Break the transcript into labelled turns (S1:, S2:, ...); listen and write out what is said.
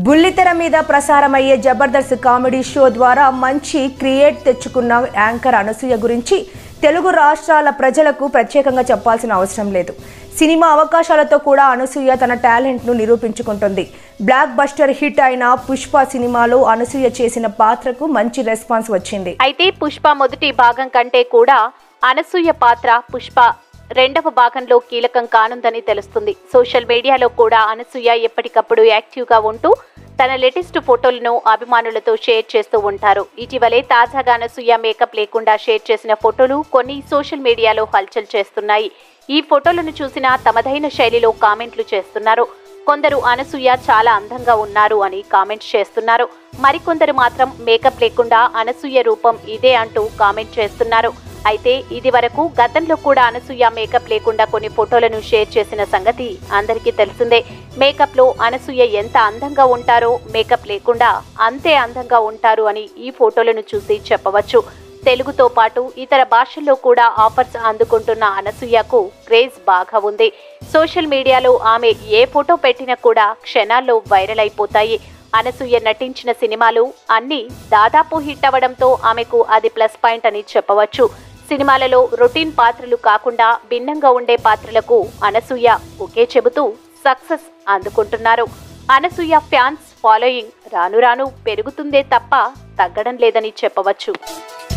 S1: బుల్లితెర మీద ప్రసారమయ్యే జబర్దస్త్ కామెడీ షో ద్వారా మంచి క్రియేట్ తెచ్చుకున్న యాంకర్ అనసూయ గురించి తెలుగు రాష్ట్రాల ప్రజలకు ప్రత్యేకంగా చెప్పాల్సిన అవసరం లేదు. సినిమా అవకాశాలతో కూడా అనసూయ తన టాలెంట్ను నిరూపించుకుంటుంది. బ్లాక్ బస్టర్ హిట్ అయిన పుష్ప సినిమాలో అనసూయ చేసిన పాత్రకు మంచి రెస్పాన్స్ వచ్చింది.
S2: అయితే పుష్ప మొదటి భాగం కంటే కూడా అనసూయ పాత్ర పుష్ప రెండవ భాగంలో కీలకం కానుందని తెలుస్తుంది. సోషల్ మీడియాలో కూడా అనసూయ ఎప్పటికప్పుడు యాక్టివ్గా ఉంటూ తన లేటెస్ట్ ఫోటోలను అభిమానులతో షేర్ చేస్తూ ఉంటారు. ఇటీవలే తాజాగా అనసూయ మేకప్ లేకుండా షేర్ చేసిన ఫోటోలు కొన్ని సోషల్ మీడియాలో హల్చల్ చేస్తున్నాయి. ఈ ఫోటోలను చూసిన తమదైన శైలిలో కామెంట్లు చేస్తున్నారు. కొందరు అనసూయ చాలా అందంగా ఉన్నారు అని కామెంట్స్ చేస్తున్నారు. మరికొందరు మాత్రం మేకప్ లేకుండా అనసూయ రూపం ఇదే అంటూ కామెంట్ చేస్తున్నారు. అయితే ఇది వరకు గతంలో కూడా అనసూయ మేకప్ లేకుండా కొన్ని ఫోటోలను షేర్ చేసిన సంగతి అందరికీ తెలిసిందే. మేకప్ లో అనసూయ ఎంత అందంగా ఉంటారో మేకప్ లేకుండా అంతే అందంగా ఉంటారు అని ఈ ఫోటోలను చూసి చెప్పవచ్చు. తెలుగుతో పాటు ఇతర భాషల్లో కూడా ఆఫర్స్ అందుకుంటున్న అనసూయకు క్రేజ్ బాగా ఉంది. సోషల్ మీడియాలో ఆమె ఏ ఫోటో పెట్టినా కూడా క్షణాల్లో వైరల్ అయిపోతాయి. అనసూయ నటించిన సినిమాలు అన్నీ దాదాపు హిట్ అవ్వడంతో ఆమెకు అది ప్లస్ పాయింట్ అని చెప్పవచ్చు. సినిమాలలో రొటీన్ పాత్రలు కాకుండా భిన్నంగా ఉండే పాత్రలకు అనసూయ ఓకే చెబుతూ సక్సెస్ అందుకుంటున్నారు. అనసూయ ఫ్యాన్స్ ఫాలోయింగ్ రాను రాను పెరుగుతుందే తప్ప తగ్గడం లేదని చెప్పవచ్చు.